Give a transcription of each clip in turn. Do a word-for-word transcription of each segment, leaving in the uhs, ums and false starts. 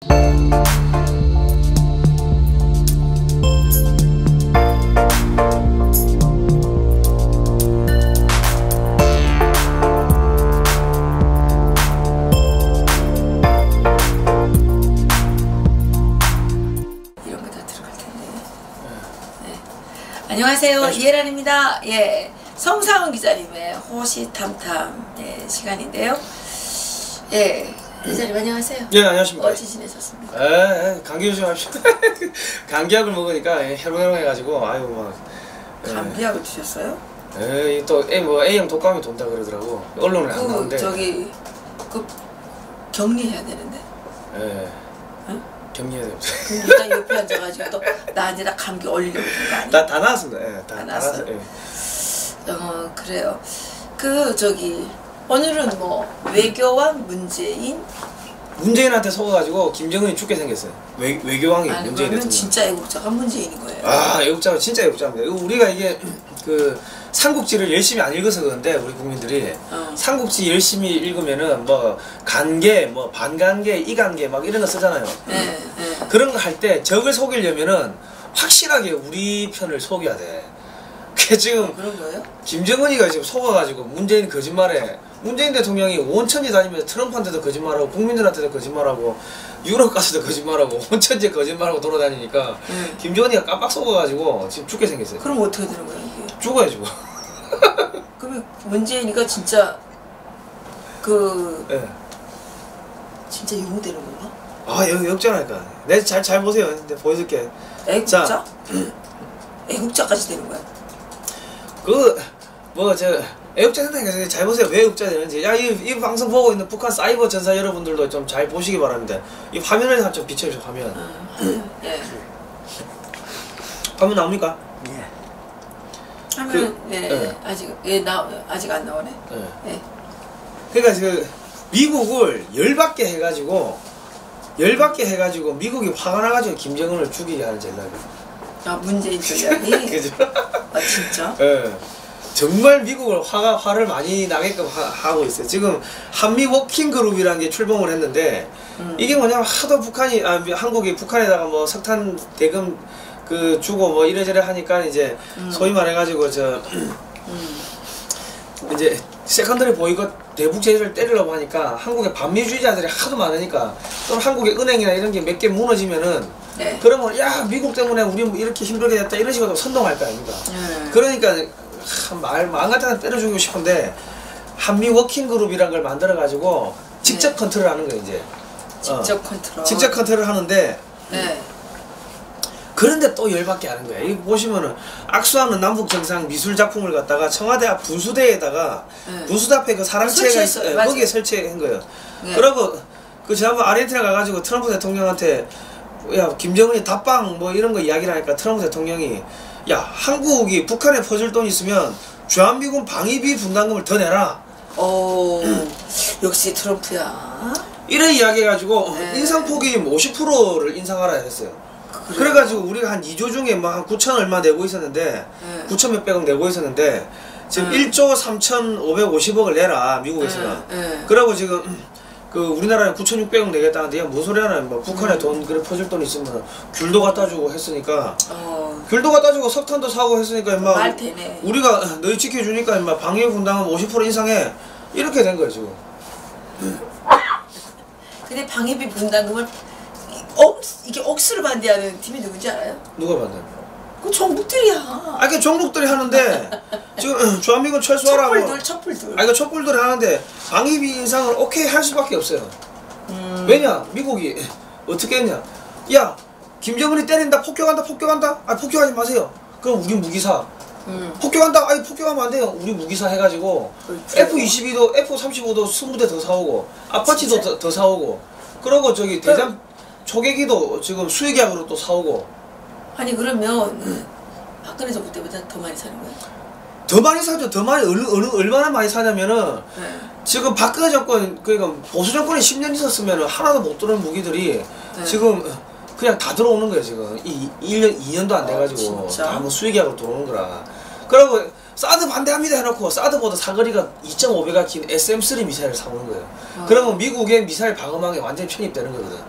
안녕하세요. 이혜란입니다. 예, 성상훈 기자님의 호시탐탐 예, 시간인데요. 예, 기자님 안녕하세요. 예, 안녕하십니까. 어찌 지내셨습니까? 에, 감기 조심합시오. 감기약을 먹으니까 해롱해롱 해가지고 아유 막. 감기약을 드셨어요? 에, 또 A 뭐 A형 독감이 돈다 그러더라고. 언론에 안 나오는데. 그 저기 그 격리해야 되는데. 예. 응? 격리해야 됩니다. 그럼 일단 옆에 앉아가지고 또 나한테다 감기 올리려고 그런 거 아니야? 다, 다 나왔습니다. 예, 다, 다 다 나왔어요? 예. 어, 그래요. 그 저기 오늘은 뭐 외교왕 문재인? 문재인한테 속아가지고 김정은이 죽게 생겼어요. 외, 외교왕이 아니, 문재인 그러면 대통령. 진짜 애국자가 문재인인 거예요. 아, 애국자가 진짜 애국자입니다. 우리가 이게 그 삼국지를 열심히 안 읽어서 그런데 우리 국민들이 어. 삼국지 열심히 읽으면은 뭐 간계, 뭐 반간계, 이간계 막 이런 거 쓰잖아요. 네, 네. 그런 거 할 때 적을 속이려면은 확실하게 우리 편을 속여야 돼. 그게 지금 어, 그런 거예요? 김정은이가 지금 속아가지고 문재인 거짓말에 문재인 대통령이 온천지 다니면서 트럼프한테도 거짓말하고 국민들한테도 거짓말하고 유럽 가서도 거짓말하고 온천지에 거짓말하고 돌아다니니까 네. 김정은이가 깜빡 속아가지고 지금 죽게 생겼어요. 그럼 어떻게 되는 거예요 이게? 죽어야지 뭐. 그러면 문재인이가 진짜 그 예. 진짜 유무되는 건가? 아 여기 역전할까. 내 잘 잘 보세요. 내가 보여줄게. 애국자? 자. 애국자까지 되는 거야? 그 뭐 저 애국자 된다니까 잘 보세요. 왜 애국자 되는지. 야이 이 방송 보고 있는 북한 사이버 전사 여러분들도 좀 잘 보시기 바랍니다. 이 화면을 좀 비춰주세요. 화면. 음, 예. 화면 나옵니까? 예. 화면 그, 예, 예. 아직 예 나 아직 안 나오네. 예. 예. 그러니까 그 미국을 열받게 해가지고 열받게 해가지고 미국이 화가 나가지고 김정은을 죽이게 하는 전략이에요. 아 문재인 전략이? 그죠? 아 진짜? 예. 정말 미국을 화가 화를 많이 나게끔 하, 하고 있어요. 지금 한미 워킹 그룹이라는 게 출범을 했는데 음. 이게 뭐냐면 하도 북한이 아 한국이 북한에다가 뭐 석탄 대금 그 주고 뭐 이래저래 하니까 이제 음. 소위 말해가지고 저 음. 이제 세컨더리 보이콧 대북 제재를 때리려고 하니까 한국에 반미주의자들이 하도 많으니까 또 한국의 은행이나 이런 게 몇 개 무너지면은 네. 그러면 야 미국 때문에 우리 뭐 이렇게 힘들게 됐다 이런 식으로 선동할 거 아닙니까? 음. 그러니까 말 마음 같아서 때려주고 싶은데 한미 워킹 그룹이란 걸 만들어 가지고 직접 네. 컨트롤하는 거예요 이제. 직접 어. 컨트롤. 직접 컨트롤 하는데. 네. 그런데 또 열받게 하는 거야. 이 보시면은 악수하는 남북 정상 미술 작품을 갖다가 청와대 앞 분수대에다가 네. 분수대 앞에 그 사랑채가 있어요. 거기에 설치한 거예요. 네. 그러고 그 지난번 아르헨티나 가가지고 트럼프 대통령한테 야 김정은이 답방 뭐 이런 거 이야기를 하니까 트럼프 대통령이 야 한국이 북한에 퍼줄 돈 있으면 주한미군 방위비 분담금을 더 내라. 오 역시 트럼프야. 이런 이야기 해가지고 네. 인상폭이 오십 퍼센트를 인상하라 했어요. 그래요? 그래가지고 우리가 한 이조 중에 뭐 한 구천 얼마 내고 있었는데 네. 구천 몇백억 내고 있었는데 지금 네. 일조 삼천오백오십억을 내라 미국에서는. 네. 네. 그러고 지금 그 우리나라에 구천육백억 내겠다는데 뭔 소리 하나. 뭐 북한에 음. 돈 그래 퍼줄 돈 있으면 귤도 갖다 주고 했으니까 어. 귤도 갖다 주고 석탄도 사고 했으니까 임마 말 되네. 우리가 너희 지켜주니까 임마 방위 분담은 오십 퍼센트 인상해 이렇게 된 거야 지금. 근데 방위비 분담금을 억 이게 억수로 반대하는 팀이 누군지 알아요? 누가 받나? 그 정부들이야. 아, 그 종북들이 하는데 지금 주한미군 철수하라고. 촛불들 촛불들. 아, 이거 촛불들이 하는데 방위비 인상을 오케이 할 수밖에 없어요. 음. 왜냐? 미국이 어떻게 했냐? 야, 김정은이 때린다, 폭격한다, 폭격한다. 아, 폭격하지 마세요. 그럼 우리 무기사. 음. 폭격한다. 아니 폭격하면 안 돼요. 우리 무기사 해가지고 에프 이십이도 에프 삼십오도 이십 대 더 사오고 아파치도 더, 더 사오고 그러고 저기 대잠 초계기도 지금 수의계약으로 또 사오고. 아니 그러면 박근혜 정부 때보다 더 많이 사는 거야? 더 많이 사죠. 더 많이 어느, 어느, 얼마나 많이 사냐면은 네. 지금 박근혜 정권 그러니까 보수 정권이 십 년 있었으면 하나도 못 들어온 무기들이 네. 지금 그냥 다 들어오는 거예요. 지금 이 일 년 이 년도 안 돼가지고 어, 다 뭐 수의계약으로 들어오는 거라. 그리고 사드 반대합니다 해놓고 사드보다 사거리가 이 점 오 배가 긴 에스엠 쓰리 미사일을 사오는 거예요. 어. 그러면 미국의 미사일 방어망에 완전히 편입되는 거거든.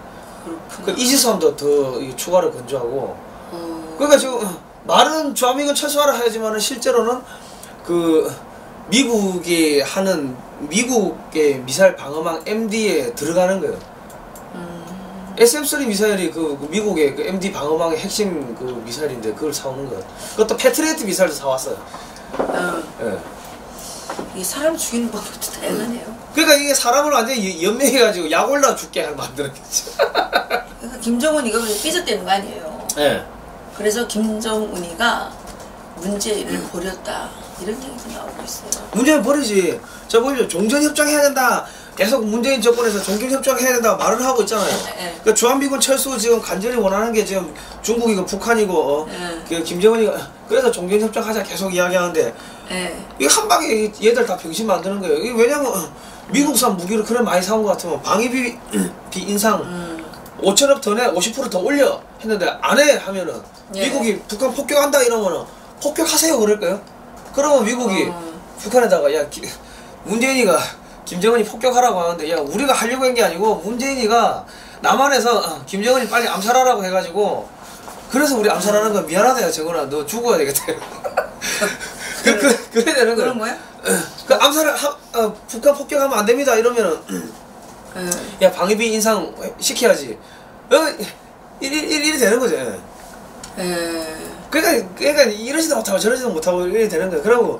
그렇구나. 그 이지스함도 더 이 추가로 건조하고. 어. 그러니까 지금 말은 주한미군 철수하라 하지만은 실제로는 그 미국이 하는 미국의 미사일 방어망 엠디에 들어가는 거예요. 음. 에스엠 쓰리 미사일이 그, 그 미국의 그 엠디 방어망의 핵심 그 미사일인데 그걸 사오는 거예요. 그것도 패트리어트 미사일도 사왔어요. 어. 예. 이 사람 죽이는 방법도 다양하네요. 그러니까 이게 사람을 완전히 연맹해가지고 약 올라 죽게 만드는 거죠. 그러니까 김정은이가 그래서 삐졌다는 거 아니에요. 예. 그래서 김정은이가 문재인을 버렸다 이런 얘기도 나오고 있어요. 문재인 버리지. 저 보이죠. 종전협정 해야 된다. 계속 문재인 정권에서 종전협정 해야 된다 말을 하고 있잖아요. 네. 그러니까 주한미군 철수 지금 간절히 원하는 게 지금 중국이고 북한이고 어, 네. 그 김정은이가 그래서 종전협정 하자 계속 이야기하는데 네. 이게 한 방에 얘들 다 병신 만드는 거예요. 이게 왜냐면 미국산 무기를 그래 많이 사온 것 같으면 방위비 비 인상 음. 오천억 더 내, 오십 퍼센트 더 올려 했는데 안 해 하면은 예. 미국이 북한 폭격한다 이러면은 폭격하세요 그럴까요? 그러면 미국이 어. 북한에다가 야 기, 문재인이가 김정은이 폭격하라고 하는데 야 우리가 하려고 한 게 아니고 문재인이가 남한에서 어, 김정은이 빨리 암살하라고 해가지고 그래서 우리 암살하는 건 미안하다 야 정은아 너 죽어야 되겠다. 그, 그, 그래야 되는 거야. 그런 거야? 그 암살을 하, 어, 북한 폭격하면 안 됩니다 이러면은 네. 야 방위비 인상 시켜야지. 어, 이리, 이리, 이리 되는 거지. 네. 그러니까, 그러니까 이러지도 못하고 저러지도 못하고 이래 되는 거야. 그리고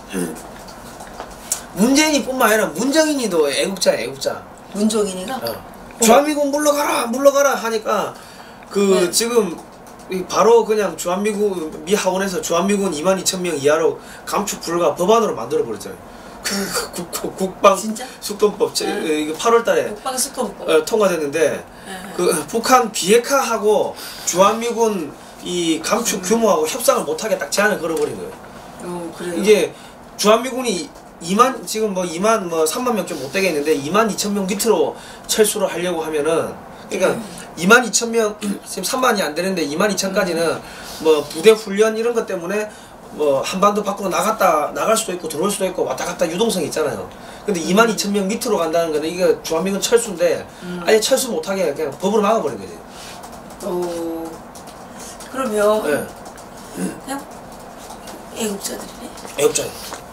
문재인이 뿐만 아니라 문정인이도 애국자야 애국자. 문종인이가? 어. 주한미군 물러가라 물러가라 하니까 그 네. 지금 바로 그냥 주한미군 미 하원에서 주한미군 이만 이천 명 이하로 감축 불가 법안으로 만들어 버렸잖아요. 국, 국, 국방 진짜? 숙동법 네. 이거 팔월 달에 국방수권법. 어, 통과됐는데 네. 그 북한 비핵화하고 주한미군 이 감축 음. 규모하고 협상을 못하게 딱 제한을 걸어버린 거예요. 어, 그래요? 이게 주한미군이 이만 지금 뭐 이만 뭐 삼만 명 좀 못 되게 있는데 이만 이천 명 밑으로 철수를 하려고 하면은 그러니까 네. 이만 이천 명 지금 삼만이 안 되는데 이만 이천까지는 뭐 부대 훈련 이런 것 때문에 뭐 한반도 밖으로 나갔다 나갈 수도 있고 들어올 수도 있고 왔다 갔다 유동성이 있잖아요. 근데 이만 이천 명 밑으로 간다는 거는 이게 주한미군 철수인데 음. 아예 철수 못하게 그냥 법으로 막아버린 거지. 어, 그러면 예. 그냥 애국자들이네. 애국자.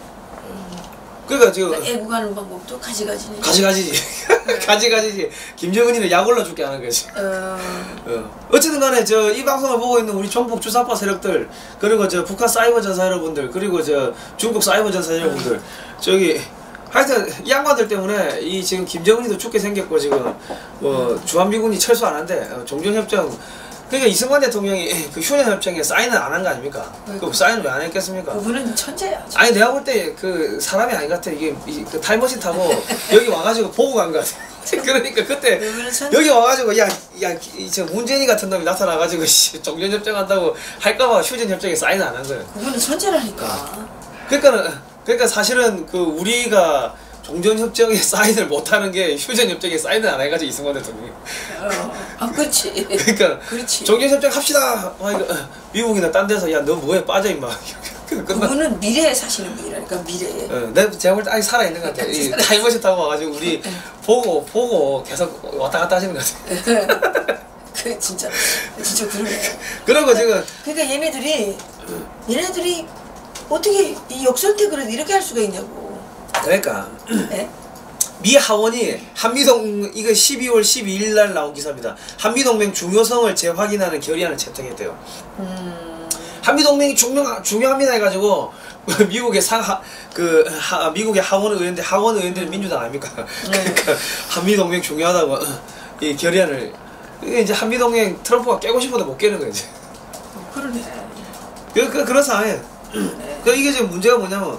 그러니까 지금 그러니까 애국하는 방법도 가지가지네. 가지가지지. 가지가지지. 김정은이는 약 올라 죽게 하는 거지. 어, 어. 어쨌든 간에 저 이 방송을 보고 있는 우리 종북 주사파 세력들 그리고 저 북한 사이버 전사 여러분들 그리고 저 중국 사이버 전사 여러분들 저기 하여튼 이 양반들 때문에 이 지금 김정은이도 죽게 생겼고 지금 뭐 주한미군이 철수 안 한대. 어, 종전협정 그러니까 이승만 대통령이 그 휴전협정에 사인을 안 한 거 아닙니까? 그 사인을 왜 안 했겠습니까? 그분은 천재야. 아니 내가 볼 때 그 사람이 아닌 것 같아. 이게 이, 그 타임머신 타고 여기 와가지고 보고 간 것 같아. 그러니까 그때 그분은 천재. 여기 와가지고 야야 저 문재인이 같은 놈이 나타나가지고 씨, 종전협정 한다고 할까봐 휴전협정에 사인을 안 한 거예요. 그분은 천재라니까. 그러니까는 그러니까 사실은 그 우리가 종전협정에 사인을 못하는 게 휴전협정에 사인을 안 해가지고 이승만 대통령이. 어, 아, 그렇지. 그러니까 그렇지. 종전협정 합시다. 하니까 미국이나 딴 데서 야 너 뭐해 빠져 임마. 그분은 미래에 사시는 분이라니까 미래에. 어, 내가 제가 볼 때 아직 살아 있는 것 같아. 이 타임머신 타고 와가지고 우리 보고 보고 계속 왔다 갔다 하시는 것 같아. 그 진짜 진짜 그러네. 그러고 지금 그러니까 얘네들이 얘네들이 어떻게 이 역선택을 이렇게 할 수가 있냐고. 그러니까 네? 미 하원이 한미동 이거 십이월 십이일 날 나온 기사입니다. 한미동맹 중요성을 재확인하는 결의안을 채택했대요. 음. 한미동맹이 중요 중요합니다 해가지고 미국의 상하 그 하, 미국의 하원 의원들 하원 의원들 은 민주당 아닙니까? 그러니까 한미동맹 중요하다고 이 결의안을 이게 이제 한미동맹 트럼프가 깨고 싶어도 못 깨는 거지. 어, 그러네. 그, 그 그런 상황이에요. 네. 그 이게 지금 문제가 뭐냐면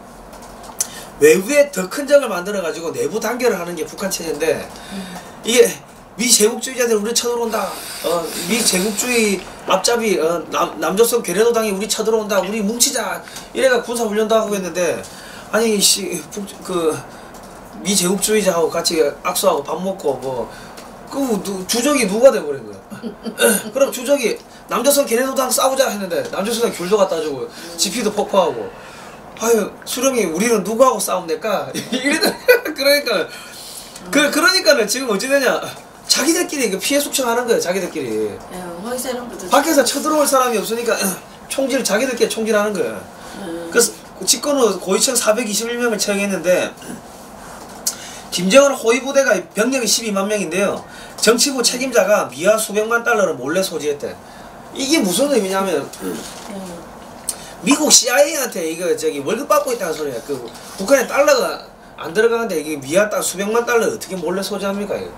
외부에 더 큰 적을 만들어 가지고 내부 단결을 하는 게 북한 체제인데 음. 이게 미제국주의자들 우리 쳐들어온다. 어, 미제국주의 앞잡이 어, 남, 남조선 괴뢰도당이 우리 쳐들어온다. 우리 뭉치자. 이래가 군사훈련도 하고 했는데 아니 씨, 북, 그 미제국주의자하고 같이 악수하고 밥 먹고 뭐 그 주적이 누가 돼버린 거야. 그럼 주적이 남조선 괴뢰도당 싸우자 했는데 남조선은 귤도 갖다 주고 지피도 폭파하고 아유 수령이 우리는 누구하고 싸움될까? 이래 그러니까 그 그러니까는 지금 어찌 되냐? 자기들끼리 그 피해 숙청하는 거예요. 자기들끼리. 예, 밖에서 쳐들어올 사람이 없으니까 총질 자기들끼리 총질하는 거예요. 음. 그래서 집권후 고위층 사백이십일 명을 처형했는데 김정은 호위 부대가 병력이 십이만 명인데요. 정치부 책임자가 미화 수백만 달러를 몰래 소지했대. 이게 무슨 의미냐면 음. 미국 씨아이에이한테 이거 저기 월급 받고 있다는 소리야. 그 북한에 달러가 안 들어가는데 이게 미화 달 수백만 달러 어떻게 몰래 소지합니까 이거?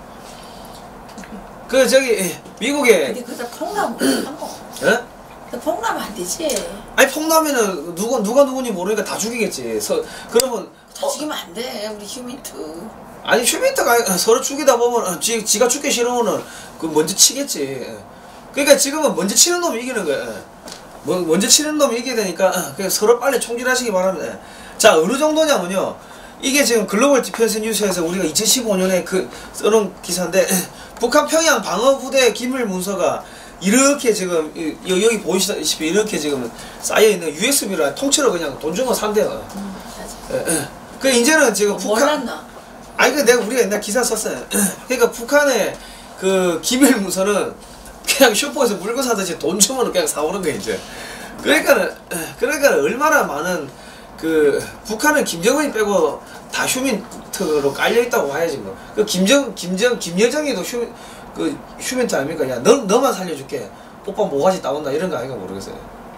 그 저기 미국에. 근데 그다 폭나면 안 거. 예? 폭나면 안 되지. 아니 폭나면은 누가 누가 누군지 모르니까 다 죽이겠지. 서 그러면 다 죽이면 안 돼. 우리 휴민트. 아니 휴민트가 서로 죽이다 보면 지 지가 죽기 싫으면은 그 먼저 치겠지. 그러니까 지금은 먼저 치는 놈이 이기는 거야. 뭐 먼저 치는 놈이 이기게 되니까 그냥 서로 빨리 총질하시기 바랍니다. 자 어느 정도냐면요. 이게 지금 글로벌 디펜스 뉴스에서 우리가 이천십오 년에 그 써놓은 기사인데 북한 평양 방어부대 기밀 문서가 이렇게 지금 여, 여기 보시다시피 이렇게 지금 쌓여있는 유에스비로 통째로 그냥 돈 주고 산대요. 음, 예, 예. 그 이제는 지금 북한 몰랐나? 아니 그 내가 우리가 옛날 기사 썼어요. 그러니까 북한의 그 기밀 문서는 그냥 슈퍼에서 물건 사듯이 돈 주면 그냥 사오는 거야 이제. 그러니까는 그러니까 얼마나 많은 그 북한은 김정은이 빼고 다 휴민트로 깔려 있다고 봐야지 뭐. 그 김정 김정 김여정이도 휴 그 휴민트 아닙니까? 야 너 너만 살려줄게. 오빠 모가지 따온다 이런 거 아닌가 모르겠어요.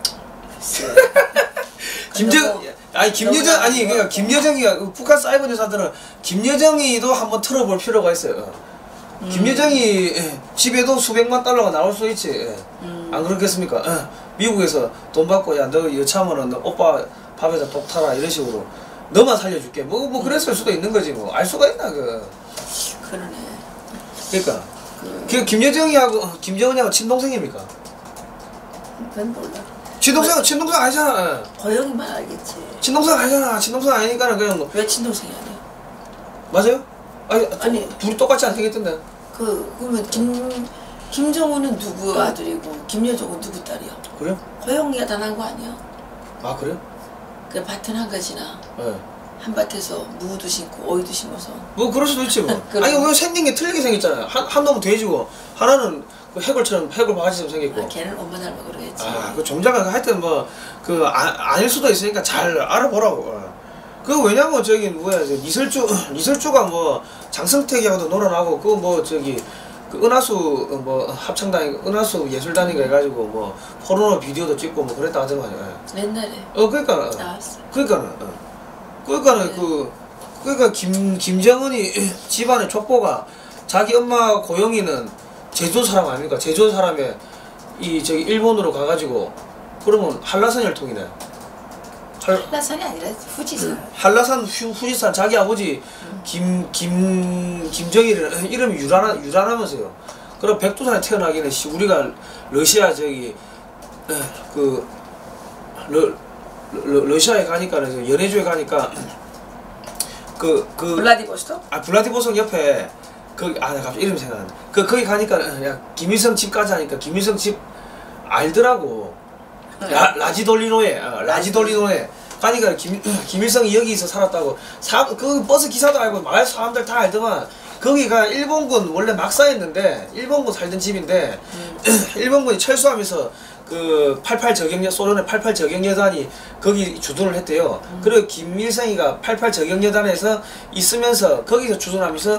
김정 아니 김여정 아니 그러니까 김여정이가 북한 사이버 여사들은 김여정이도 한번 틀어볼 필요가 있어요. 음. 김여정이 집에도 수백만 달러가 나올 수 있지. 음. 안 그렇겠습니까? 미국에서 돈 받고 야 너 여차하면은 너 오빠 밥에다 독 타라 이런 식으로 너만 살려줄게. 뭐 뭐 그랬을 수도 있는 거지 뭐. 알 수가 있나 그. 그러네. 그러니까 그 김여정이하고 김정은이하고 친동생입니까? 그건 몰라. 친동생 친동생 아니잖아. 고영이만 알겠지. 친동생 아니잖아. 친동생 아니니까는 그냥 뭐. 왜 친동생이 아니야? 맞아요? 아니, 아니 둘이 똑같이 안 생겼던데. 그 그러면 김 김정은은 누구 아들이고 김여정은 누구 딸이야? 그래요? 고영이가 다 난 거 아니야? 아 그래요? 그 밭은 한 가지나. 네. 한밭에서 무도 심고 오이도 심어서. 뭐 그럴 수도 있지 뭐. 아니 왜 생긴 게 틀리게 생겼잖아요. 한, 한 놈은 돼지고 하나는 그 해골처럼 해골 바가지처럼 생겼고. 아, 걔는 엄마 닮아 그러겠지. 아, 그 종자가 하여튼 뭐 그 아, 아닐 수도 있으니까 잘 알아보라고. 그 왜냐면 저기 뭐야 이설주 이설주가 뭐 장성택이하고도 놀아나고 그 뭐 저기 그 은하수 뭐 합창단 은하수 예술단이가 해가지고 뭐 포르노 비디오도 찍고 뭐 그랬다 하더만요. 옛날에. 어 그러니까. 나왔어. 그러니까는. 어. 그러니까는 네. 그 그러니까 김 김정은이 집안의 족보가 자기 엄마 고영이는 제주 사람 아닙니까? 제주 사람에 이 저기 일본으로 가가지고 그러면 한라산 혈통이네. 할... 한라산이 아니라 후지산. 한라산 후, 후지산 자기 아버지 음. 김 김 김정일은 이름이 유란 유란하면서요. 그럼 백두산에 태어나기는 우리가 러시아 저기 그 러 러, 러시아에 가니까 연해주에 가니까 그 그 블라디보스톡? 아 블라디보스톡 옆에 거기 아 갑자기 이름 생각나네. 그 거기 가니까 야 김일성 집까지 하니까 김일성 집 알더라고. 라, 라지돌리노에 아, 라지돌리노에 가니까 김 김일성이 여기서 살았다고. 사, 그 버스 기사도 알고 마을 사람들 다 알더만. 거기가 일본군 원래 막사였는데 일본군 살던 집인데 음. 일본군이 철수하면서 그 팔팔 저격여 소련의 팔팔 저격여단이 거기 주둔을 했대요. 음. 그리고 김일성이가 팔팔 저격여단에서 있으면서 거기서 주둔하면서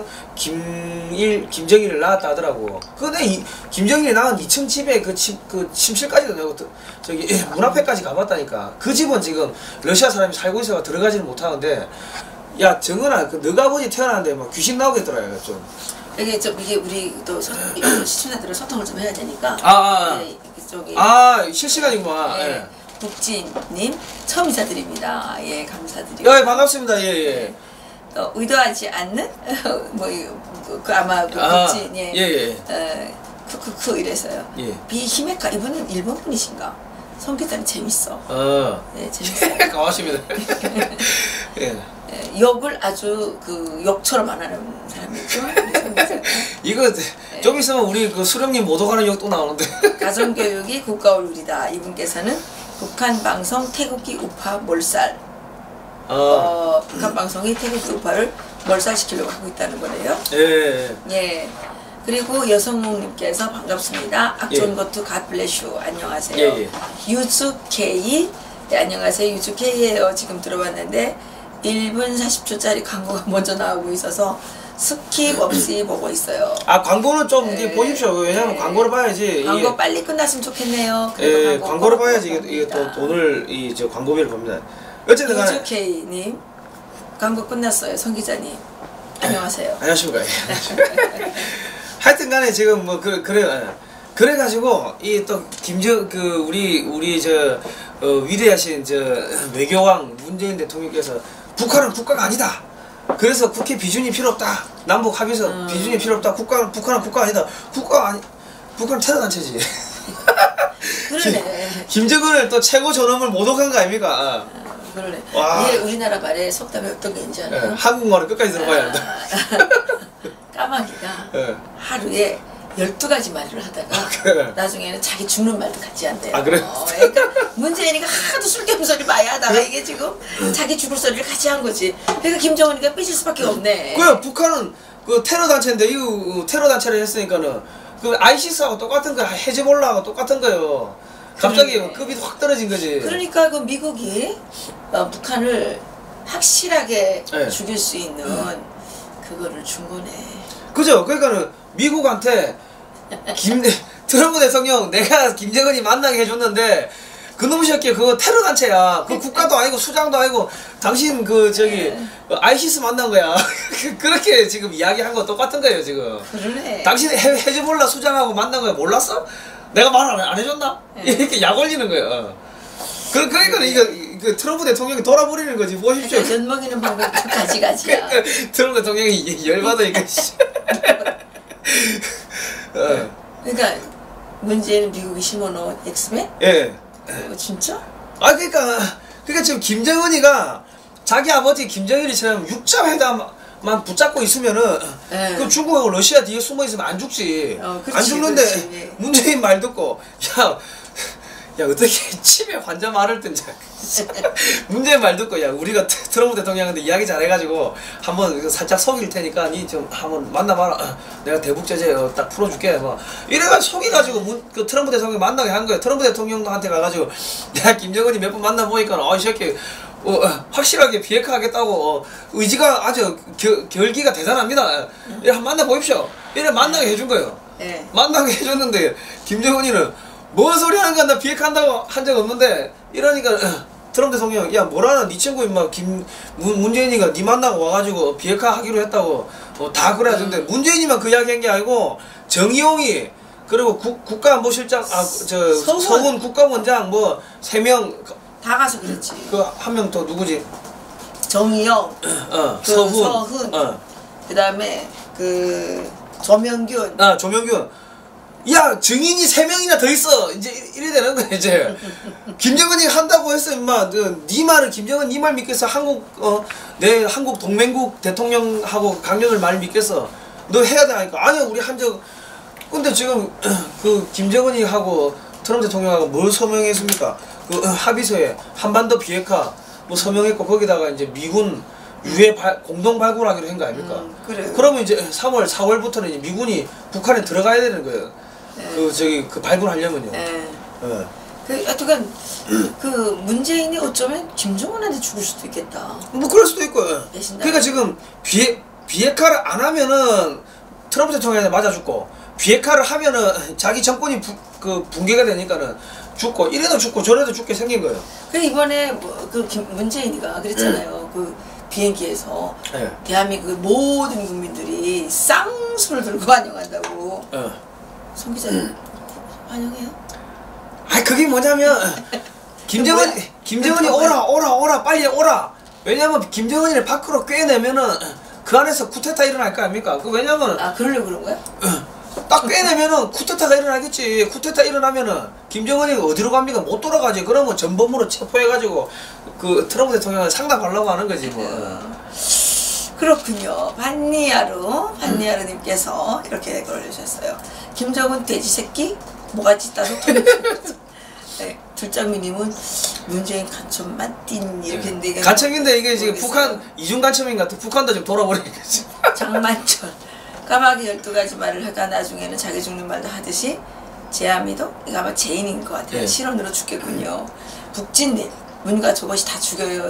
김일 김정일을 낳았다 하더라고. 근데 이 김정일이 낳은 이 층 집에 그, 침, 그 침실까지도 내가 저기 문 앞에까지 가봤다니까. 그 집은 지금 러시아 사람이 살고 있어가 들어가지는 못하는데. 야 정은아 그 너가 아버지 태어났는데 막 귀신 나오겠더라 이거 좀. 이게 좀 이게 우리 또 시청자들을 소통을 좀 해야 되니까. 아, 아, 네, 저기. 아 실시간이구만. 네, 예. 국진님 처음 인사드립니다. 예 감사드리고. 예 반갑습니다. 예예. 예. 또 의도하지 않는 뭐 그 아마 그 아, 국진 예. 예예. 어, 크크크 이래서요. 예. 비히메카 이분은 일본 분이신가? 성격이 재밌어. 어. 네 재밌어. 고맙습니다. 예. 예, 욕을 아주 그 욕처럼 안 하는 사람이죠. 이거 네. 좀 있으면 우리 그 수령님 못 오가는 욕 또 나오는데. 가정교육이 국가올룰이다. 이분께서는 북한 방송 태극기 우파 몰살. 어. 어, 북한 방송이 태극기 우파를 몰살시키려고 하고 있다는 거래요. 예. 예. 그리고 여성목님께서 반갑습니다. 악좋은 예. 것도 갓블레슈 안녕하세요. 예, 예. 유즈케이 네, 안녕하세요. 유즈케이예요. 지금 들어봤는데 일 분 사십 초짜리 광고가 먼저 나오고 있어서 스킵 없이 보고 있어요. 아 광고는 좀 이제 네. 보십시오. 왜냐면 네. 광고를 봐야지. 광고 이게, 빨리 끝났으면 좋겠네요. 예, 광고 광고를 꼭 봐야지 이게, 이게 또 돈을 이 저 광고비를 법니다. 어쨌든 간에 유즈케이님 광고 끝났어요. 성 기자님 안녕하세요. 안녕하십니까. 하여튼 간에 지금 뭐 그 그래 그래 가지고 이 또 김정 그 우리 우리 저 어, 위대하신 저 외교왕 문재인 대통령께서 북한은 국가가 아니다. 그래서 국회 비준이 필요 없다. 남북 합의서 음. 비준이 필요 없다. 국가 북한은 국가 아니다. 국가 아니 북한은 테러 단체지. 그러네. 김정은을 또 최고 존엄을 모독한 거 아닙니까? 아, 그러네. 와. 이게 우리나라 말에 속담이 어떤 게 있는지 예, 알아요? 한국말을 끝까지 들어봐야 한다. 아, 까마귀가 예. 하루에 열두 가지 말을 하다가 그래. 나중에는 자기 죽는 말도 같이 한대요. 아, 그래? 어, 그러니까 문재인이가 하도 술겸 소리 많이 하다가 이게 지금 자기 죽을 소리를 같이 한 거지. 그러니까 김정은이가 삐질 수밖에 없네. 그래 북한은 그 테러 단체인데 이 테러 단체를 했으니까는 그 아이시스하고 똑같은 거야. 헤즈볼라하고 똑같은 거요. 갑자기 그러네. 급이 확 떨어진 거지. 그러니까 그 미국이 어, 북한을 확실하게 네. 죽일 수 있는 그거를 준 거네. 그죠? 그러니까는 미국한테 김 트럼프 대통령 내가 김정은이 만나게 해줬는데 그놈 새끼 그거 테러 단체야. 그 국가도 아니고 수장도 아니고 당신 그 저기 네. 아이시스 만난 거야. 그렇게 지금 이야기한 거 똑같은 거예요 지금. 그러네. 당신 헤- 헤즈볼라 수장하고 만난 거야 몰랐어? 내가 말 안 안 해줬나? 네. 이렇게 약 올리는 거예요. 그 그러니까 이거 그 트럼프 대통령이 돌아버리는 거지 보십시오. 그러니까 전 먹이는 방법도 가지가지야. 트럼프 대통령이 열받으니까. 씨. 어. 그러니까 문재인 미국이 심어놓은 엑스맨? 예. 어, 진짜? 아 그러니까 그러니까 지금 김정은이가 자기 아버지 김정일이처럼 육자 회담만 붙잡고 있으면은 예. 그 중국하고 러시아 뒤에 숨어 있으면 안 죽지. 어, 그렇지, 안 죽는데 그렇지. 문재인 말 듣고 야. 야 어떻게 침에 환자 말을 든지 문재인 말 듣고 야 우리가 트- 트럼프 대통령한테 이야기 잘해가지고 한번 이거 살짝 속일 테니까 니 좀 한번 만나봐라. 어, 내가 대북 제재 어, 딱 풀어줄게 뭐 이래가지고 속여가지고 문, 그 트럼프 대통령 만나게 한 거예요. 트럼프 대통령한테 가가지고 야 김정은이 몇 번 만나보니까 어 이 새끼 어, 어, 확실하게 비핵화 하겠다고 어, 의지가 아주 겨, 결기가 대단합니다. 이래 한번 만나보십시오. 이래 만나게 해준 거예요. 예. 만나게 해줬는데 김정은이는 뭔 소리 하는 거야 나 비핵화한다고 한 적 없는데 이러니까 트럼프 대통령 야 뭐라나 네 친구 임마 김 문, 문재인이가 네 만나고 와가지고 비핵화 하기로 했다고 어, 다 그래야 되는데 문재인이만 그 이야기 한 게 아니고 정의용이 그리고 국, 국가안보실장 아 저 서훈. 서훈 국가원장 뭐 세 명 다 가서 그랬지. 그 한 명 더 누구지 정의영, 어 그 서훈 서훈. 어. 그 다음에 그 조명균. 아 조명균 야 증인이 세 명이나 더 있어 이제 이래 되는 거야 이제 김정은이 한다고 했어 임마 네 말을 김정은 네 말 믿겠어 한국 어 내 한국 동맹국 대통령하고 강령을 말 믿겠어 너 해야 되니까 아니야 우리 한 적 근데 지금 그 김정은이 하고 트럼프 대통령하고 뭘 서명했습니까 그 합의서에 한반도 비핵화 뭐 서명했고 거기다가 이제 미군 유해 발, 공동 발굴하기로 한 거 아닙니까? 음, 그래. 그러면 이제 삼월, 사월부터는 이제 미군이 북한에 들어가야 되는 거예요. 네. 그 저기 그 발굴하려면요. 예. 예. 그 하여튼 그 문재인이 어쩌면 김정은한테 죽을 수도 있겠다. 뭐 그럴 수도 있고. 예. 내신다. 그러니까 지금 비핵 비핵화를 안 하면은 트럼프 대통령한테 맞아 죽고 비핵화를 하면은 자기 정권이 부, 그 붕괴가 되니까는 죽고 이래도 죽고 저래도 죽게 생긴 거예요. 그 이번에 뭐 그 문재인이가 그랬잖아요. 그 비행기에서 예. 대한민국 모든 국민들이 쌍수를 들고 환영한다고. 예. 송 기자님 환영해요? 아 그게 뭐냐면 김정은 뭐야? 김정은이 뭐야? 오라 오라 오라 빨리 오라. 왜냐면 김정은이를 밖으로 꿰내면은 그 안에서 쿠데타 일어날 거 아닙니까? 그 왜냐면 아 그러려고 그런 거야? 딱 꿰내면은 쿠데타가 일어나겠지. 쿠데타 일어나면은 김정은이 어디로 갑니까? 못 돌아가지. 그러면 전범으로 체포해가지고 그 트럼프 대통령을 상담하려고 하는 거지 뭐. 그렇군요. 반니야루 반니야루님께서 이렇게 댓글 올려주셨어요. 김정은 돼지 새끼 뭐가지 따로 네, 둘장미님은 문재인 간첩 맞딘 이렇게 했는데 이게 간첩인데 이게 지금 모르겠어요. 북한 이중 간첩인 것 같아. 북한도 지금 돌아버리겠지. 장만철 까마귀 열두 가지 말을 하다 나중에는 자기 죽는 말도 하듯이 제아미도 이거 아마 제인인 것 같아요. 네. 실언으로 죽겠군요. 북진님 문과 저것이 다 죽여요.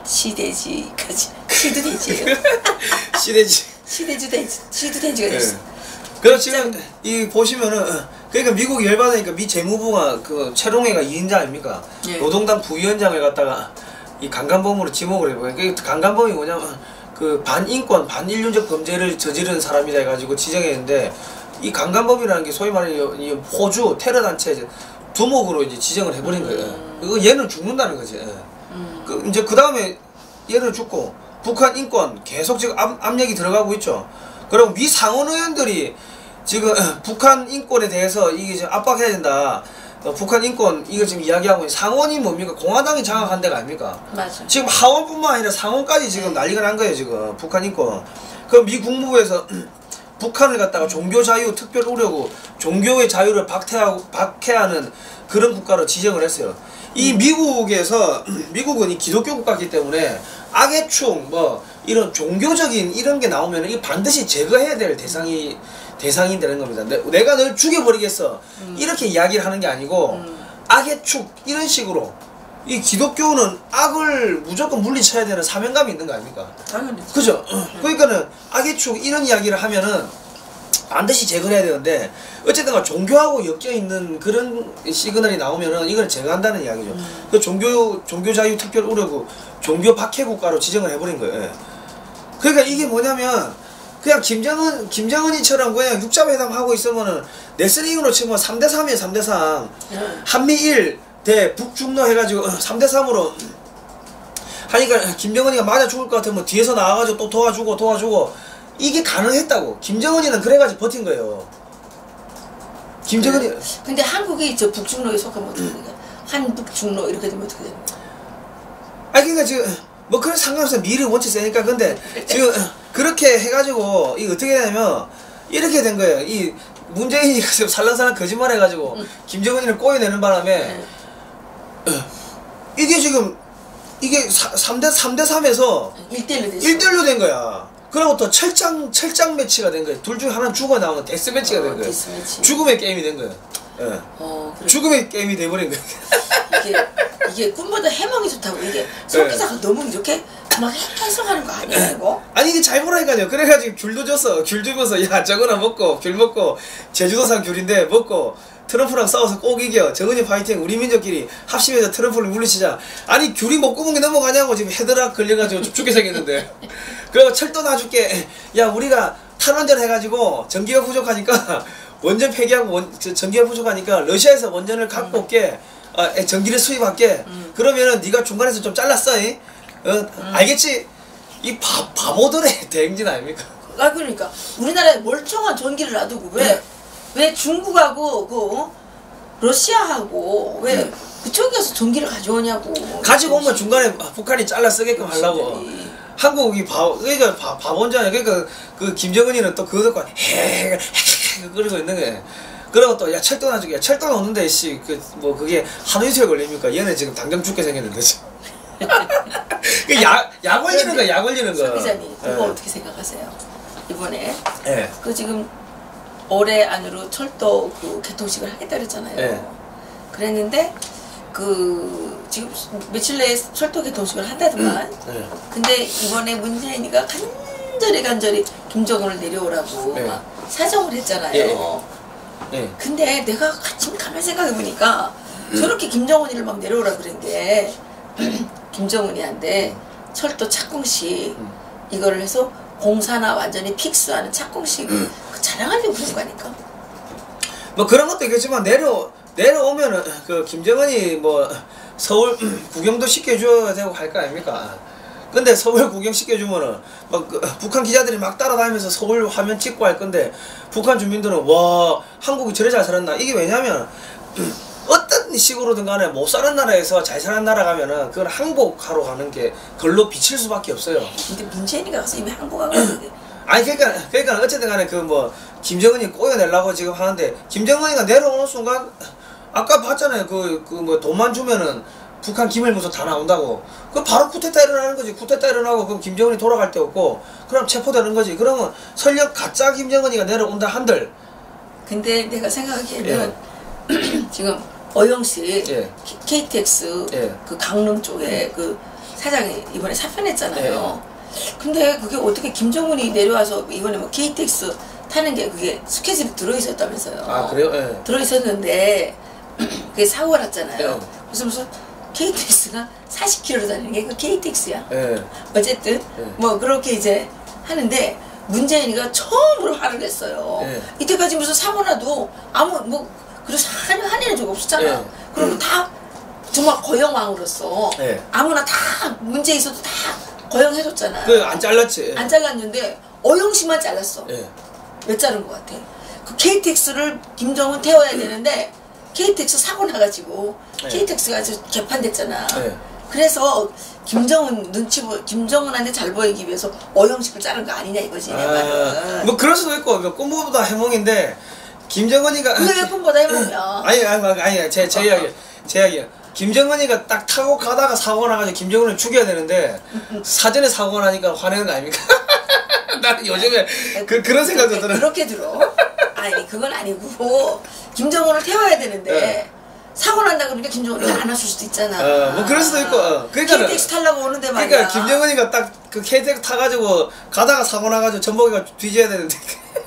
시돼지까지 시도 돼지예요. 시대지. 시돼지 돼지 시도 돼지가 네. 됐어. 그래서 지금 이 보시면은 그러니까 미국이 열받으니까 미 재무부가 그 최롱해가 이 인자 아닙니까? 예. 노동당 부위원장을 갖다가 이 강간범으로 지목을 해보니까 그 강간범이 뭐냐면 그 반인권 반인륜적 범죄를 저지른 사람이다 해가지고 지정했는데 이 강간범이라는 게 소위 말하는 이 호주 테러 단체 두목으로 이제 지정을 해버린 거예요. 음. 그 얘는 죽는다는 거지. 음. 그 이제 그 다음에 얘는 죽고 북한 인권 계속 지금 압, 압력이 들어가고 있죠. 그리고 미 상원 의원들이 지금 북한 인권에 대해서 이게 지금 압박해야 된다. 어, 북한 인권 이거 지금 이야기하고 있는 상원이 뭡니까? 공화당이 장악한 데가 아닙니까? 맞아. 지금 하원뿐만 아니라 상원까지 지금 네. 난리가 난 거예요 지금 북한 인권. 그럼 미 국무부에서 북한을 갖다가 종교 자유 특별 우려고 종교의 자유를 박해하고 박해하는 그런 국가로 지정을 했어요. 이 미국에서 미국은 이 기독교 국가이기 때문에 악의 축 뭐 이런 종교적인 이런 게 나오면 이 반드시 제거해야 될 대상이 대상이 되는 겁니다. 내, 내가 널 죽여버리겠어 음. 이렇게 이야기를 하는 게 아니고 음. 악의 축 이런 식으로 이 기독교는 악을 무조건 물리쳐야 되는 사명감이 있는 거 아닙니까? 당연히. 그죠? 그러니까는 악의 축 이런 이야기를 하면은 반드시 제거해야 되는데 어쨌든 간 종교하고 엮여 있는 그런 시그널이 나오면은 이걸 제거한다는 이야기죠. 음. 그 종교 종교 자유 특별 우려국 종교 박해 국가로 지정을 해버린 거예요. 예. 그러니까 이게 뭐냐면 그냥 김정은 김정은이처럼 그냥 육자회담 하고 있으면은 레슬링으로 치면 삼 대 삼이에요. 삼 대 삼. 음. 한미일 대 북중로 해가지고 삼 대 삼으로 하니까 김정은이가 맞아 죽을 것 같으면 뒤에서 나와가지고 또 도와주고 도와주고 이게 가능했다고. 김정은이는 그래가지고 버틴 거예요. 김정은이. 그래. 근데 한국이 저 북중로에 속하면 어떻게 되냐? 한북중로 이렇게 되면 어떻게 되냐? 아 그러니까 지금 뭐 그런 상관없어. 미리 원칙 세니까. 근데 지금 그렇게 해가지고 이게 어떻게 되냐면 이렇게 된 거예요. 이 문재인이 지금 살랑살랑 거짓말 해가지고 응. 김정은이를 꼬여내는 바람에 네. 이게 지금 이게 삼 대 삼 대 삼에서 일 대 일로 됐어. 일 대 일로 된 거야. 그리고 또 철장 철장 매치가 된 거예요. 둘 중에 하나는 죽어 나오는 데스 매치가 된 어, 거예요. 데스 매치. 죽음의 게임이 된 거예요. 예. 어, 그래. 죽음의 게임이 돼버린 거예요. 이게 이게 꿈보다 해몽이 좋다고 이게 석 기자가 너무 이렇게 막 해석하는 거 아니야 이거? 아니 이게 잘 보라니까요. 그래가지고 귤도 줬어. 귤 주면서 야 저거나 먹고 귤 먹고 제주도산 귤인데 먹고 트럼프랑 싸워서 꼭 이겨. 정은이 파이팅. 우리 민족끼리 합심해서 트럼프를 물리치자. 아니 귤이 목구멍에 넘어가냐고 지금 헤드락 걸려가지고 죽게 생겼는데. 그리고 철도 놔줄게. 야 우리가 탈원전 해가지고 전기가 부족하니까 원전 폐기하고 원, 전기가 부족하니까 러시아에서 원전을 갖고 올게. 아, 전기를 수입할게. 음. 그러면은 네가 중간에서 좀 잘랐어. 이? 어, 음. 알겠지? 이 바, 바보들의 대행진 아닙니까? 아 그러니까 우리나라에 멀쩡한 전기를 놔두고 왜 왜 중국하고 그 러시아하고 왜 음. 그쪽에서 전기를 가져오냐고. 가지고 오면 중간에 북한이 잘라 쓰게끔 하려고. 한국이 바보, 그러니까 바, 바본잖아요. 그러니까 그 김정은이는 또 그거 듣고 헤헤헤 그러고 있는 거예요. 그러고 또 야 철도 놔주게. 철도 놓는데 씨 그 뭐 그게 하루 이틀 걸립니까? 얘는 지금 당장 죽게 생겼는데 지금. 약, 약 걸리는 거야. 약 걸리는 거. 서 기자님 그거 예. 어떻게 생각하세요? 이번에 예. 그 지금 올해 안으로 철도 그 개통식을 하겠다 그랬잖아요. 네. 그랬는데 그 지금 며칠 내에 철도 개통식을 한다더만. 예. 근데 이번에 문재인이가 간절히 간절히 김정은을 내려오라고 네. 막 사정을 했잖아요. 예. 예. 근데 내가 지금 가만히 생각해 보니까 저렇게 김정은이를 막 내려오라 그런 게 김정은이한테 철도 착공식 음. 이거를 해서 공사나 완전히 픽스하는 착공식 음. 그 자랑하려고 그런 거 아닐까? 뭐 그런 것도 있겠지만 내려 내려오면은 그 김정은이 뭐 서울 구경도 시켜줘야 되고 할 거 아닙니까? 근데 서울 구경 시켜주면은 막 그 북한 기자들이 막 따라다니면서 서울 화면 찍고 할 건데 북한 주민들은 와 한국이 저래 잘 살았나? 이게 왜냐면 어떤 식으로든 간에 못 사는 나라에서 잘 사는 나라 가면은 그걸 항복하러 가는 게 걸로 비칠 수밖에 없어요. 근데 문재인이가 가서 이미 항복하고 있는데 아니 그러니까 그러니까 어쨌든 간에 그 뭐 김정은이 꼬여내려고 지금 하는데 김정은이가 내려오는 순간 아까 봤잖아요. 그 그 뭐 돈만 주면은 북한 기밀문서 다 나온다고. 그럼 바로 쿠데타 일어나는 거지. 쿠데타 일어나고 그럼 김정은이 돌아갈 데 없고 그럼 체포되는 거지. 그러면 설령 가짜 김정은이가 내려온다 한들. 근데 내가 생각하기에는 예. 지금 어영식 예. 케이티엑스 예. 그 강릉 쪽에 그 사장이 이번에 사표냈잖아요. 예. 근데 그게 어떻게 김정은이 내려와서 이번에 뭐 케이티엑스 타는 게 그게 스케줄이 들어있었다면서요. 아 그래요? 예. 들어있었는데 그게 사고가 났잖아요. 예. 그래서 무슨 케이티엑스가 사십 킬로미터 다니는 게 그 케이티엑스야. 예. 어쨌든 예. 뭐 그렇게 이제 하는데 문재인이가 처음으로 화를 냈어요. 예. 이때까지 무슨 사고 나도 아무 뭐 그래서 한 한이는 적 없었잖아. 예. 그리고 다 정말 거영왕으로서 예. 아무나 다 문제 있어도 다 거영해줬잖아. 그 안 잘랐지. 예. 안 잘랐는데 어영씨만 잘랐어. 예. 왜 자른 것 같아? 그 케이티엑스를 김정은 태워야 되는데 케이티엑스 사고 나가지고 예. 케이티엑스가 아주 개판됐잖아. 예. 그래서 김정은 눈치 보 김정은한테 잘 보이기 위해서 어영식을 자른 거 아니냐 이거지 내 말은. 아, 뭐 그럴 수도 있고 그 꿈보다 해몽인데 김정은이가 그게 왜 꿈보다 해몽이야? 아니 아니 아니 제 제 이야기 제 이야기야. 김정은이가 딱 타고 가다가 사고 나가지고 김정은을 죽여야 되는데 사전에 사고 나니까 화내는 거 아닙니까? 나는 요즘에 그 그런 생각도 들어. 그렇게 들어. 아니 그건 아니고 김정은을 태워야 되는데 네. 사고 난다 그러니까 김정은이 안 왔을 수도 있잖아. 어, 뭐 그럴 수도 있고. 어. 그러니까 케이티엑스 타려고 오는데 말이야. 그러니까 김정은이가 딱 그 케이티엑스 타가지고 가다가 사고 나가지고 전복이가 뒤져야 되는데.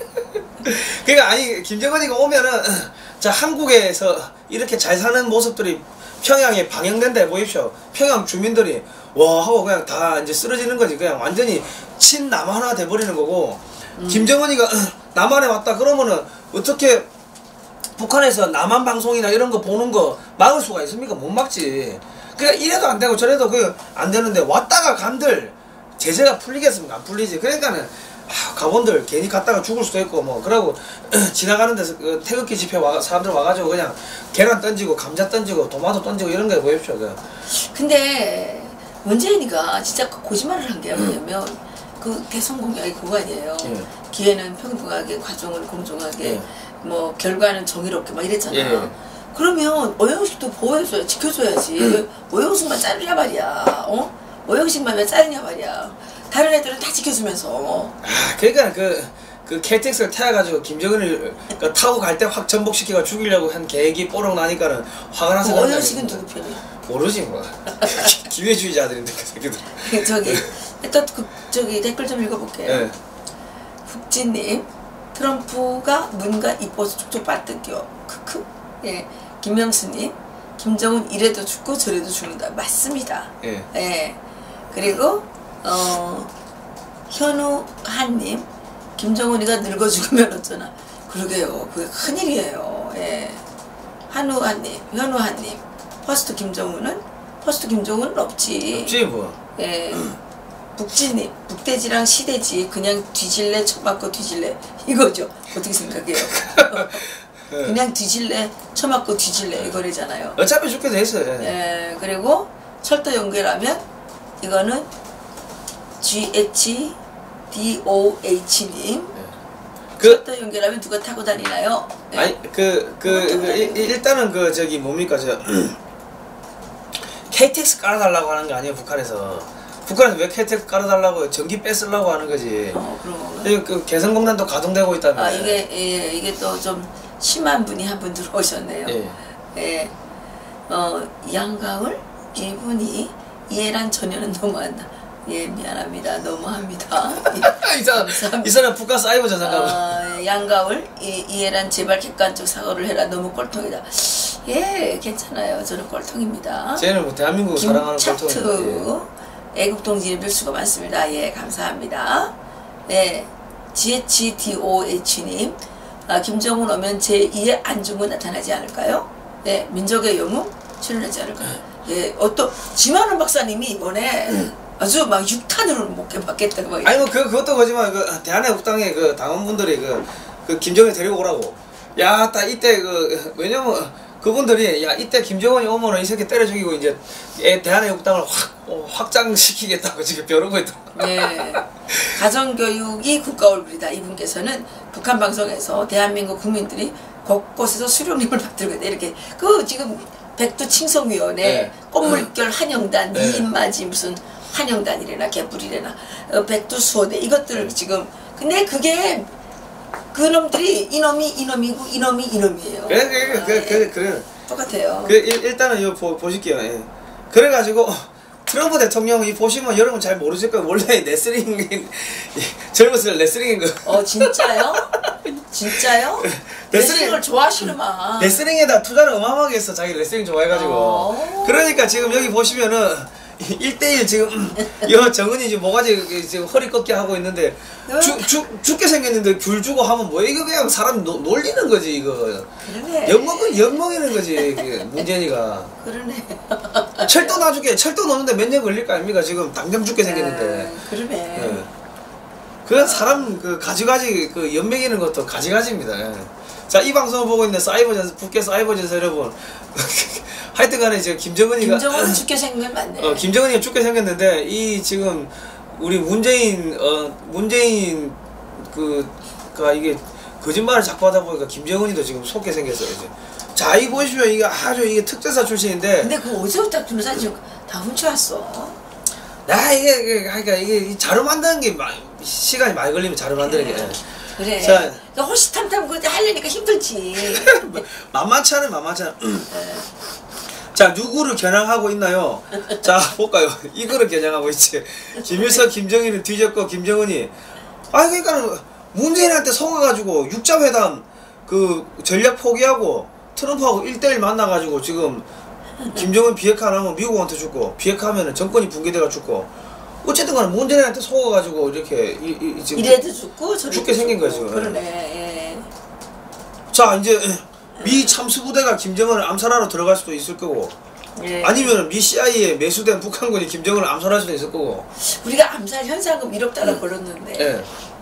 그러니까 아니 김정은이가 오면은 자 한국에서 이렇게 잘 사는 모습들이 평양에 방영된다 해보십시오. 평양 주민들이 와 하고 그냥 다 이제 쓰러지는 거지. 그냥 완전히 친남하나 돼버리는 거고. 음. 김정은이가 남한에 왔다 그러면은 어떻게 북한에서 남한 방송이나 이런 거 보는 거 막을 수가 있습니까? 못 막지. 그러니까 이래도 안 되고 저래도 그 안 되는데 왔다가 간들 제재가 풀리겠습니까? 안 풀리지. 그러니까는 아, 가본들 괜히 갔다가 죽을 수도 있고 뭐 그러고 지나가는 데서 그 태극기 집회 와 사람들 와가지고 그냥 계란 던지고 감자 던지고 토마토 던지고 이런 거 보십시오. 그. 근데 문재인이가 진짜 거짓말을 한 게 뭐냐면 그 대선 공약이 그거 아니에요. 예. 기회는 평등하게 과정은 공정하게 예. 뭐 결과는 정의롭게 막 이랬잖아. 예. 그러면 어영식도 보호해줘야 지켜줘야지. 음. 어영식만 자르냐 말이야. 어? 어영식만 왜 자르냐 말이야. 다른 애들은 다 지켜주면서. 아 그러니까 그, 그 케이티엑스를 태워가지고 김정은을 그 타고 갈 때 확 전복시키고 죽이려고 한 계획이 뽀록 나니까는 화가 나서. 그 어영식은 누구 편이야? 모르지 뭐. 기회주의자들인데 그 새끼들. 저기 또 그, 저기 댓글 좀 읽어볼게요. 예. 국진님 트럼프가 문가 이뻐서 촉촉 빨뜯겨 크크. 예. 김명수님 김정은 이래도 죽고 저래도 죽는다. 맞습니다. 예. 예. 그리고 어 현우한님 김정은이가 늙어 죽으면 어쩌나. 그러게요. 그게 큰일이에요. 예. 한우한님 현우한님 퍼스트 김정은은 퍼스트 김정은은 없지. 없지 뭐. 예. 북진님 북돼지랑 시돼지 그냥 뒤질래 쳐맞고 뒤질래 이거죠. 어떻게 생각해요? 예. 그냥 뒤질래 쳐맞고 뒤질래 이거래잖아요. 어차피 죽게 돼 있어요. 예. 예. 그리고 철도 연결하면 이거는 지 에이치 디 오 에이치님 그 철도 연결하면 누가 타고 다니나요? 예. 아니 그 그 그, 그, 일단은 그 저기 뭡니까 저 케이티엑스 깔아달라고 하는 게 아니에요. 북한에서 북한에서 왜 케이티엑스 깔아달라고 전기 뺏으려고 하는 거지. 어 그런 건가? 그 개성공단도 가동되고 있다며. 아 이게 예, 이게 또 좀 심한 분이 한 분 들어오셨네요. 예. 예. 어 양가을 이분이 이해란 전혀는 너무한다. 예 미안합니다. 너무합니다. 이 사람 이 사람 북한 사이버 전산가. 어, 양가을 이, 이해란 제발 객관적 사과를 해라. 너무 꼴통이다. 예 괜찮아요. 저는 꼴통입니다. 쟤는 뭐 대한민국 사랑하는 김차트 꼴통인데. 애국동지님들 수고 많습니다. 예 감사합니다. 네 지에이치디오에이치님 아, 김정은 오면 제이의 안중근 나타나지 않을까요? 네 민족의 영웅 출연하지 않을까요? 예 어떤 지만원 박사님이 이번에 아주 막 육탄으로 못게 받겠다고 막. 아니 뭐 그 그것도 거지만 그 대한애국당의 그 당원분들이 그 그 김정일 데리고 오라고. 야 딱 이때 그 왜냐면 그분들이 야 이때 김정은이 오면은 이 새끼 때려 죽이고 이제 대한애국당을 확 어, 확장시키겠다고 지금 벼르고 있다. 네. 가정교육이 국가얼굴이다. 이분께서는 북한 방송에서 대한민국 국민들이 곳곳에서 수령님을 받들고 있다. 이렇게 그 지금 백두 칭송위원회, 네. 꽃물결 환영단, 네. 이인맞이 무슨 환영단이래나 개뿔이래나 어, 백두 수호대 이것들을 지금 근데 그게 그놈들이 이놈이 이놈이고 이놈이 이놈이에요. 그래 그래 아, 그래 예. 그래 그래. 똑같아요. 그 일, 일단은 이거 보, 보실게요. 예. 그래가지고 트럼프 대통령이 보시면 여러분 잘 모르실 거예요. 원래 레슬링 젊었을 때 레슬링인 거. 어 진짜요? 진짜요? 레슬링을 좋아하시는구만. 레슬링에다 투자를 어마어마하게 했어. 자기 레슬링 좋아해가지고. 어. 그러니까 지금 여기 보시면은 일 대일 지금 여 정은이 지금 뭐가지 지금 허리 꺾게 하고 있는데 죽, 죽, 죽게 생겼는데 귤 주고 하면 뭐야 이거 그냥 사람 노, 놀리는 거지 이거. 그러네. 엿먹은 엿먹이는 거지 이게 문재인이가. 그러네. 철도 놔줄게. 철도 넣는데 몇 년 걸릴 거 아닙니까? 지금 당장 죽게 생겼는데. 아, 그러네. 예. 그 사람 그 가지가지 그 연맥이는 것도 가지가지입니다. 예. 자, 이 방송을 보고 있는 사이버전스 북계 사이버전스 여러분. 하여튼간에 지금 김정은이가 김정은 죽게 생긴 맞네. 어, 김정은이가 죽게 생겼는데 이 지금 우리 문재인 어 문재인 그가 이게 거짓말을 자꾸 하다 보니까 김정은이도 지금 속게 생겼어요 이제. 자, 이 보시면 이게 아주 이게 특전사 출신인데. 근데 그 어디서부터 군사지 다 훔쳐왔어. 나 이게 이게 그러니까 이게 자료 만드는 게 마, 시간이 많이 걸리면 자료 만드는 게. 그래. 그래. 자, 그러니까 호시탐탐 그거 하려니까 힘들지. 만만치 않은 만만치 않은. 자, 누구를 겨냥하고 있나요? 자, 볼까요? 이거를 겨냥하고 있지. 김일성, 김정일은 뒤졌고, 김정은이. 아, 그러니까 문재인한테 속아가지고 육자회담 그 전략 포기하고 트럼프하고 일 대일 만나가지고 지금 김정은 비핵화 안 하면 미국한테 죽고, 비핵화하면 정권이 붕괴돼가 죽고. 어쨌든 간에 문재인한테 속아가지고 이렇게 이, 이, 지금 이래도 죽고 저래도 죽게 생긴 거지. 그러네. 예. 자, 이제 미 참수부대가 김정은을 암살하러 들어갈 수도 있을 거고, 예. 아니면 미 씨아이에이에 매수된 북한군이 김정은을 암살할 수도 있을 거고. 우리가 암살 현상금 일억 달러 음. 벌었는데 예.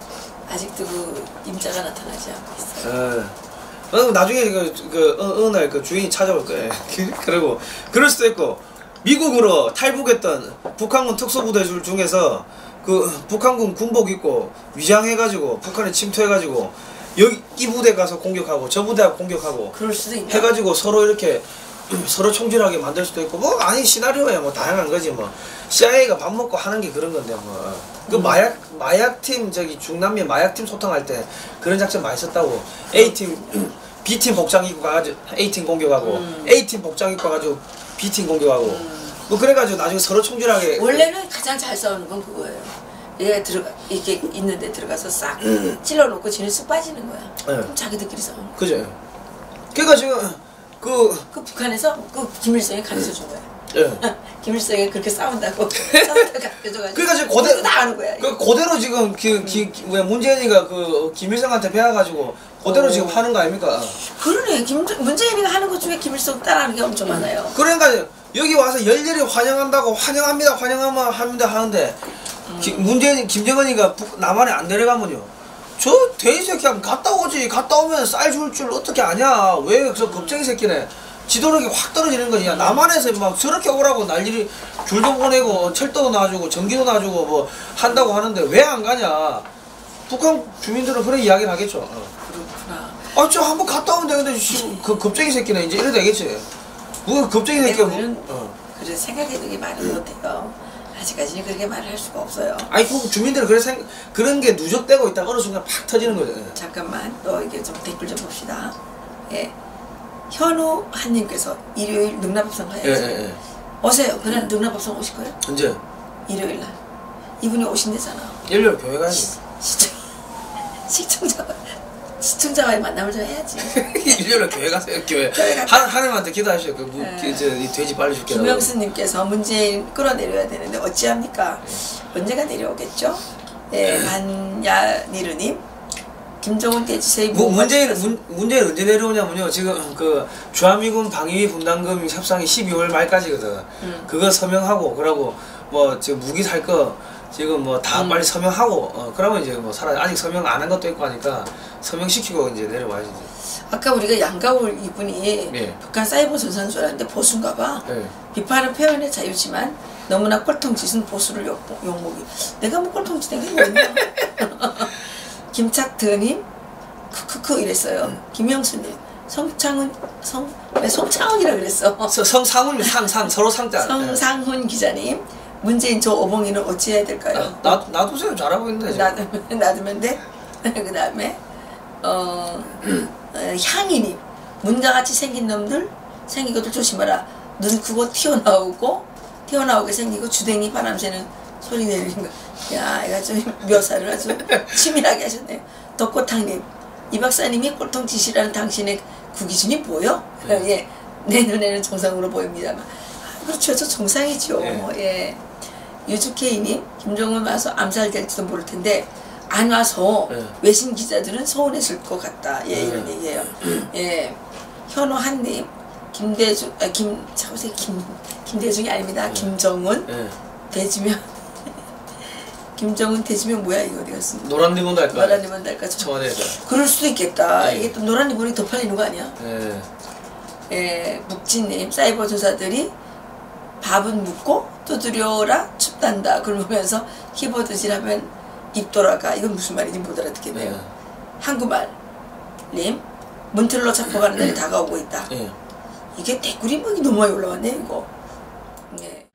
아직도 그 임자가 나타나지 않고 있어요. 예. 어, 나중에 그, 그 어, 어느 날 그 주인이 찾아올 거예요. 그리고 그럴 수도 있고, 미국으로 탈북했던 북한군 특수부대들 중에서 그 북한군 군복 입고 위장해가지고 북한에 침투해가지고 여기 이 부대 가서 공격하고 저 부대 공격하고 그럴 수도 있다. 해가지고 서로 이렇게 서로 총질하게 만들 수도 있고, 뭐 아니 시나리오야 뭐 다양한 거지 뭐. 씨아이에이가 밥 먹고 하는 게 그런 건데 뭐. 그 음. 마약 마약팀 저기 중남미 마약팀 소통할 때 그런 작전 많이 썼다고. A팀 B팀 복장 입고 가가지고 A팀 공격하고, 음. A팀 복장 입고 가가지고 B팀 공격하고. 음. 뭐 그래가지고 나중에 서로 총질하게. 원래는 가장 잘 싸우는 건 그거예요. 얘가 들어가 이렇게 있는데 들어가서 싹 음. 찔러놓고 지는 쑥 빠지는 거야. 네. 그럼 자기들끼리 싸우는 거야. 그죠. 그러니까 지금 그 그 북한에서 그 김일성이 가르쳐 준 거야. 예. 김일성이 그렇게 싸운다고 싸운다고 가르쳐줘가지고. 그러니까 지금 고대 다 아는 거야. 그 그대로 지금 그 기, 기, 왜 문재인이가 그 김일성한테 배워가지고 그대로 어. 지금 하는 거 아닙니까? 그러네. 김 문재인이가 하는 것 중에 김일성 따라하는 게 엄청 많아요. 그러니까 여기 와서 열렬히 환영한다고 환영합니다 환영하면 합니다 하는데 음. 기, 문재인 김정은이가 북, 남한에 안 내려가면요, 저 돼지 새끼 하면 갔다 오지, 갔다 오면 쌀 줄 줄 어떻게 아냐, 왜 저 겁쟁이 새끼네 지도력이 확 떨어지는 거지. 음. 남한에서 막 저렇게 오라고 난리 줄도 보내고 철도 놔주고 전기도 놔주고 뭐 한다고 하는데 왜 안 가냐. 북한 주민들은 그런 이야기를 하겠죠. 어. 그렇구나. 아, 저 한번 갔다 오면 되는데 씨, 그 겁쟁이 새끼네 이제 이래 되겠지. 뭐 겁쟁이 새끼가 뭐, 우리는 어. 그래 생각해도 게 말을 못해요. 아직까지는 그렇게 말을 할 수가 없어요. 아니 그 주민들은 그런 생 그런 게 누적되고 있다가 어느 순간 팍 터지는 거죠. 잠깐만 또 이게 좀 댓글 좀 봅시다. 예. 현우 한님께서 일요일 능남법상 가야지. 예, 예, 예. 오세요. 그날 능남법상 오실 거예요? 언제? 일요일 날. 이분이 오신대잖아. 일요일 교회 가야지. 시청 시청자와 시청자와의 만남을 좀 해야지. 일요일에 교회 가세요. 교회. 교회 갔다. 하, 하나님한테 기도하시오. 그, 무, 네. 그, 저, 이 돼지 빨리 줄게. 김영수님께서 문재인 끌어내려야 되는데 어찌합니까? 언제가 내려오겠죠? 네, 반야니르님, 김정은 대지세의 뭐, 문재인, 문, 문재인 언제 내려오냐면요. 지금 그 주한미군 방위 분담금 협상이 십이월 말까지거든. 음. 그거 서명하고, 그러고 뭐 지금 무기 살 거 지금 뭐 다 음. 빨리 서명하고, 어, 그러면 이제 뭐 사람 아직 서명 안 한 것도 있고 하니까 서명시키고 이제 내려와야지. 아까 우리가 양가울 이분이 예. 북한 사이버 전사인 줄 알았는데 보수인가 봐. 예. 비판은 표현의 자유지만 너무나 꼴통짓은 보수를 욕, 욕먹이. 내가 뭐 꼴통짓한 게 뭐냐. 김착드님 크크크 이랬어요. 김영수님 성창훈 성 왜 송창훈이라 그랬어? 서- 성상훈 상상 서로 상자. 성상훈 기자님, 문재인 저 오봉이는 어찌해야 될까요? 나 놔두세요. 잘하고 있는데. 지금. 놔두면 놔두면 돼. 그 다음에 어, 어 향이님, 문과 같이 생긴 놈들 생긴 것들 조심하라. 눈 크고 튀어나오고 튀어나오게 생기고 주댕이 바람 새는 소리 내리는 거. 야, 이거 좀 묘사를 아주 치밀하게 하셨네요. 덕고탕님, 이 박사님이 꼴통짓이라는 당신의 그 기준이 보여? 네. 예, 내 눈에는 정상으로 보입니다만. 아, 그렇죠, 저 정상이죠. 네. 예. 유주케이님, 김정은 와서 암살될지도 모를 텐데 안 와서 네. 외신 기자들은 서운했을 것 같다. 예, 이런 네. 얘기예요. 예. 현호한님, 김대중, 아, 김, 잠깐만, 김, 김대중이 아닙니다. 네. 김정은, 예. 대지면, 김정은 대지면 뭐야, 이거 어디 갔어? 노란 리본 달까? 노란 리본 달까? 청와대에서. 그럴 수도 있겠다. 네. 이게 또 노란 리본이 더 팔리는 거 아니야? 예. 예, 묵진님, 사이버 조사들이 밥은 묻고 두드려라 춥단다. 그러면서 키보드질하면 입 돌아가. 이건 무슨 말인지 못 알아듣겠네요. 네. 한국말님, 문틀로 잡혀가는 날이 다가오고 있다. 예. 이게 댓글이 뭐 너무 많이 올라왔네 이거. 예.